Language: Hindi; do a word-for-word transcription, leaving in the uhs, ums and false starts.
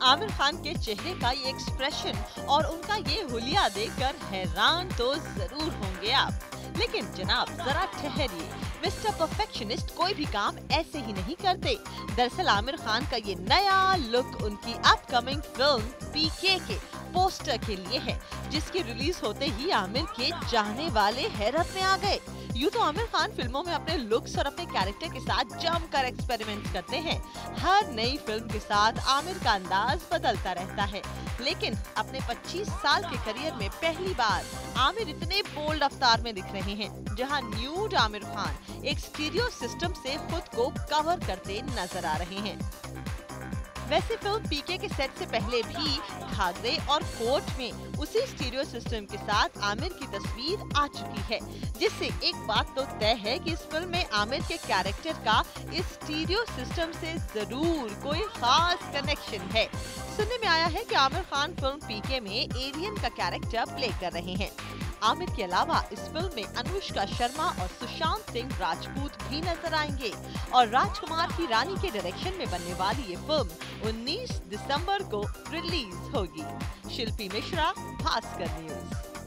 आमिर खान के चेहरे का ये एक्सप्रेशन और उनका ये हुलिया देखकर हैरान तो जरूर होंगे आप। लेकिन जनाब जरा ठहरिए, मिस्टर परफेक्शनिस्ट कोई भी काम ऐसे ही नहीं करते। दरअसल आमिर खान का ये नया लुक उनकी अपकमिंग फिल्म पीके के पोस्टर के लिए है, जिसकी रिलीज होते ही आमिर के चाहने वाले हैरत में आ गए। यूँ तो आमिर खान फिल्मों में अपने लुक्स और अपने कैरेक्टर के साथ जमकर एक्सपेरिमेंट्स करते हैं। हर नई फिल्म के साथ आमिर का अंदाज बदलता रहता है, लेकिन अपने पच्चीस साल के करियर में पहली बार आमिर इतने बोल्ड अवतार में दिख रहे हैं, जहां न्यूड आमिर खान एक स्टीरियो सिस्टम से खुद को कवर करते नजर आ रहे हैं। वैसे फिल्म पीके के सेट से पहले भी घाघरे और कोट में उसी स्टीरियो सिस्टम के साथ आमिर की तस्वीर आ चुकी है, जिससे एक बात तो तय है कि इस फिल्म में आमिर के कैरेक्टर का इस स्टीरियो सिस्टम से जरूर कोई खास कनेक्शन है। सुनने में आया है कि आमिर खान फिल्म पीके में एलियन का कैरेक्टर प्ले कर रहे हैं। आमिर के अलावा इस फिल्म में अनुष्का शर्मा और सुशांत सिंह राजपूत भी नजर आएंगे और राजकुमार की रानी के डायरेक्शन में बनने वाली ये फिल्म उन्नीस दिसंबर को रिलीज होगी। शिल्पी मिश्रा, भास्कर न्यूज।